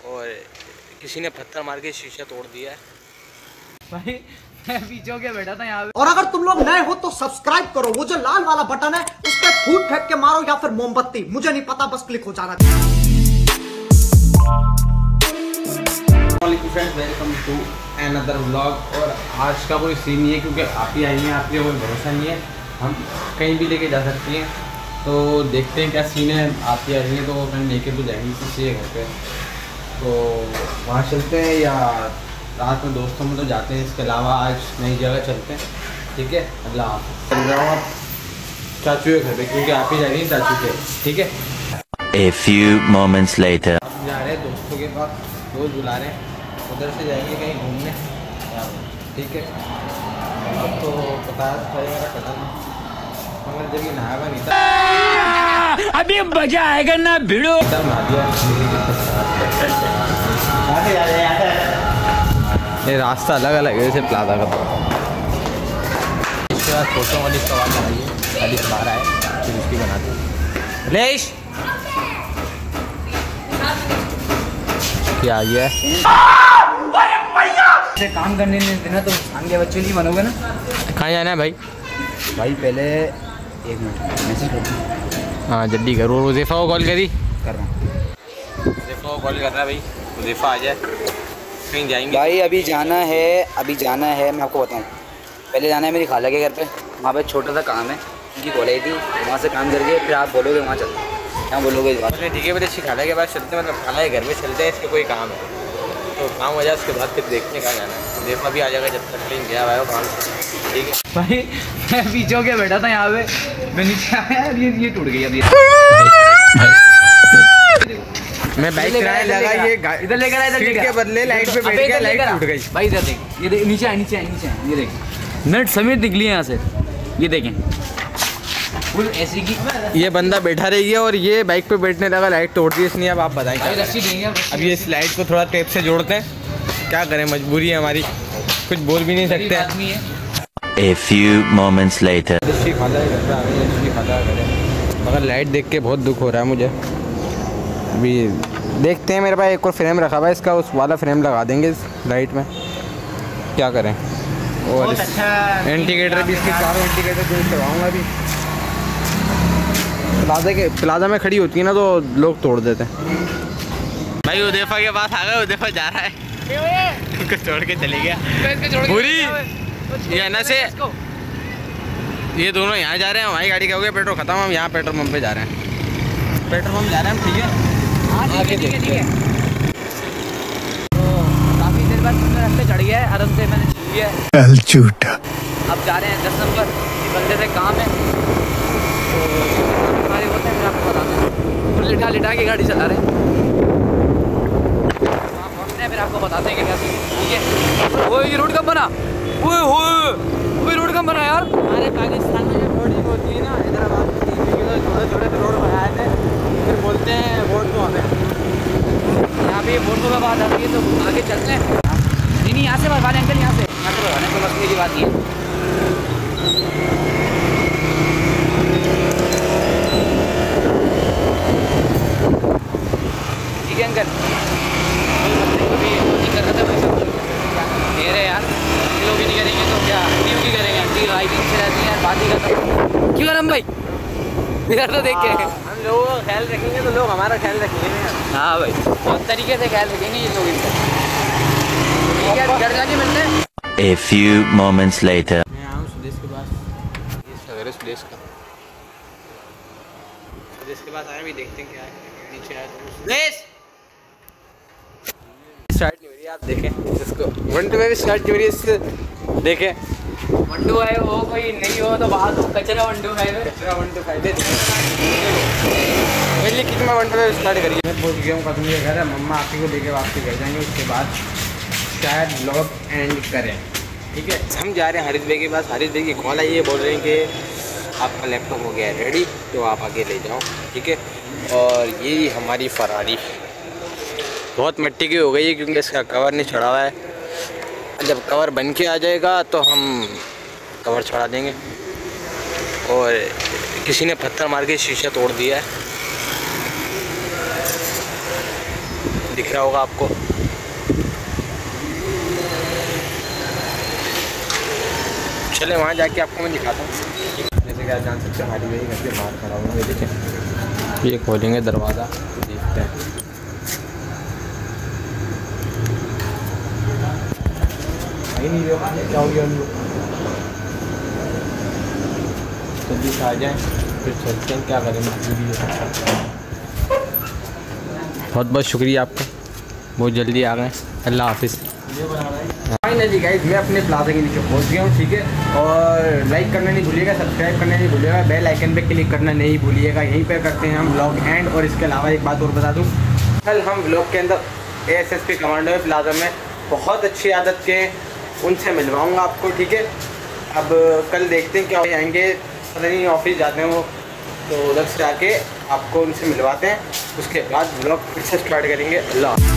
और किसी ने पत्थर मार के शीशा तोड़ दिया है। भाई मैं पीछे होके बैठा था यहाँ पे। और अगर तुम लोग नए हो तो सब्सक्राइब करो, वो जो लाल वाला बटन है उस पर फूट फेंक के मारो या फिर मोमबत्ती, मुझे नहीं पता, बस क्लिक हो जाना चाहिए। Friends, welcome to another vlog. और आज का कोई सीन नहीं है क्योंकि आप ही आई हैं, आपके कोई भरोसा नहीं है, हम कहीं भी लेके जा सकती हैं। तो देखते हैं क्या सीन है। आप ही आई हैं तो मैंने लेके भी जाएंगी किसी घर पे, तो वहाँ चलते हैं या रात में दोस्तों में तो जाते हैं। इसके अलावा आज नई जगह चलते हैं, ठीक है। अल्लाह हाफ़िज़। चल रहा हूँ आप चाचू के घर पे क्योंकि आप ही जा रही हैं चाचू के, ठीक है। A few moments later. अब जा रहे हैं दोस्तों के पास, दोस्त बुला रहे हैं, उधर से जाएंगे कहीं घूमने, ठीक है। अब तो पता चलेगा कदम, मगर जब ये नहाया नहीं था अभी मजा आएगा ना भिड़ो। ये रास्ता अलग अलग है जैसे प्लाजा का। इसके बाद फोटो वाली सवाल आ रही है, खाली बाहर आए फिर उसकी बनाते हैं। लेश क्या ये काम करने नहीं देना तो आगे बच्चे नहीं बनोगे ना। कहाँ जाना है भाई? भाई पहले 1 मिनट मैसेज कर दो। हाँ जल्दी करो। हुज़ैफ़ा को कॉल करी, कर रहा हूँ। हुज़ैफ़ा को कॉल कर रहा है भाई, हुज़ैफ़ा आ जाए, कहीं जाएंगे भाई अभी जाना है, मैं आपको बताऊँ। पहले जाना है मेरी खाला के घर पे, वहाँ पे छोटा सा काम है, उनकी कॉलेज थी, वहाँ से काम करके फिर आप बोलोगे वहाँ चलते हैं, क्या बोलोगे इस बात? ठीक है मेरे अच्छी खाला के पास चलते हैं, मतलब खाला के घर में चलते हैं। इसके कोई काम है तो काम हो जाए, उसके बाद फिर देखने कहाँ जाना है। हुज़ैफ़ा भी आ जाएगा जब तक कहीं गया हुआ है काम से, ठीक है। भाई मैं पीछे होके बैठा था यहाँ पे, मैं नीचे आया और ये टूट गई अभी। मैं बाइक चलाने लगा, ये इधर लेकर आया, सीट के बदले लाइट पे बैठ गया, लाइट टूट गई। भाई इधर देख, ये देख, नीचे है, ये देख, नट समेत निकली है यहाँ से, ये देखें फुल ऐसी की। ये बंदा बैठा रही है और ये बाइक पे बैठने लगा, लाइट तोड़ दी इसने। अब आप बताएं क्या रस्सी देंगे अब ये इस लाइट को थोड़ा टेप से जोड़ते हैं, क्या करें, मजबूरी है हमारी, कुछ बोल भी नहीं सकते। आदमी है। A few moments later. मगर लाइट देख के बहुत दुख हो रहा है मुझे। अभी देखते हैं, मेरे पास एक और फ्रेम रखा हुआ है इसका, उस वाला फ्रेम लगा देंगे इस लाइट में, क्या करें। और इंडिकेटर भी इसके चारों इंडिकेटर चेंज करवाऊँगा अभी। प्लाजा में खड़ी होती है ना तो लोग तोड़ देते हैं। भाई हुज़ैफ़ा के पास आ गए, हुज़ैफ़ा जा रहा है, उनको छोड़ के चले गया पूरी। ये ना से ये दोनों यहाँ जा रहे हैं, हमारी गाड़ी का हो गया पेट्रोल ख़त्म, हम यहाँ पेट्रोल पंप पे जा रहे हैं, पेट्रोल पंप जा रहे हैं हम, ठीक है। आगे देखते हैं। तो काफ़ी देर बाद रास्ते चढ़ गया है, आराम से मैंने छू लिया है। अब जा रहे हैं 10 नंबर, बंदे से काम है तो हमारे होते हैं, आपको बताते हैं। लिटा के गाड़ी चला रहे हैं, वहाँ पहुँचते हैं फिर आपको बताते हैं क्या, ठीक है। वो ये रोड कब बना, वो रोड कब बना यार? हमारे पाकिस्तान में जब रोड होती है ना, हैदराबाद छोटे छोटे रोड बनाए थे, फिर बोलते हैं वोट दो हमें। यहाँ पे वोट को बात आती है तो आगे चलते हैं। नहीं यहाँ से भरवाने अंकल, यहाँ से भरवाने को मसले की बात नहीं है। ठीक है अंकल, कभी नहीं कर रहा था वैसे मेरे यार, लोग ही नहीं करेंगे तो क्या न्यू की करेंगे। आंटी राइटिंग से रहती है, बात ही करता क्यों करम भाई, इधर तो देख के हम लोगों का ख्याल रखेंगे तो लोग हमारा ख्याल रखेंगे ना। हाँ भाई, बहुत तरीके से ख्याल रखेंगे ये लोग इनका, ठीक है। घर जाके मिलते हैं। A few moments later. मैं आया हूँ सुदेश के पास, सुदेश का, सुदेश के पास आया भी, देखते हैं क्या है। नीचे आया तो सुदेश स्टार्ट नहीं हो रही, आप देखें इसको, 1 2 में भी स्टार्ट नहीं हो रही इससे, देखें। वंडू है वो, कोई नहीं हो तो बाहर कचरा वंडू है, कचरा 1 2 फायदे मेरे लिए कितना 1 2 में स्टार्ट करिए। मैं पहुँच गया हूँ कसम के घर है, मम्मा आप ही को लेके वापसी कर जाएंगे, उसके बाद शायद ब्लॉग एंड करें, ठीक है। हम जा रहे हैं हारिस भाई के पास। हारिस भाई की कॉल आई है, बोल रहे हैं कि आपका लैपटॉप हो गया है रेडी, तो आप आगे ले जाओ, ठीक है। और ये हमारी फरारी बहुत मिट्टी की हो गई है क्योंकि इसका कवर नहीं चढ़ा हुआ है। जब कवर बन के आ जाएगा तो हम कवर चढ़ा देंगे। और किसी ने पत्थर मार के शीशा तोड़ दिया है, दिख रहा होगा आपको। चले वहाँ जाके आपको मैं दिखाता हूँ। जैसे कि आप जान सकते हो हारी भाई घर के बाहर खड़ा हुआ है, देखें ये खोलेंगे दरवाज़ा तो देखते हैं। नहीं क्या हो गया हम लोग, जल्दी से आ जाएँ फिर चलते हैं, क्या करें मजबूरी है। बहुत बहुत शुक्रिया आपका, बहुत जल्दी आ गए। अल्लाह हाफिज़। फाइनली गाइस मैं अपने प्लाजा के नीचे पहुंच गया हूँ, ठीक है। और लाइक करना नहीं भूलिएगा, सब्सक्राइब करना नहीं भूलिएगा, बेल आइकन पे क्लिक करना नहीं भूलिएगा। यहीं पे करते हैं हम व्लॉग एंड। और इसके अलावा एक बात और बता दूँ, कल हम व्लॉग के अंदर ASSP कमांडो है प्लाजा में, बहुत अच्छी आदत के उनसे मिलवाऊँगा आपको, ठीक है। अब कल देखते हैं क्या आएंगे, पता नहीं ऑफिस जाते हैं वो, तो उधर से आके आपको उनसे मिलवाते हैं। उसके बाद व्लॉग फिर से स्टार्ट करेंगे। अल्लाह।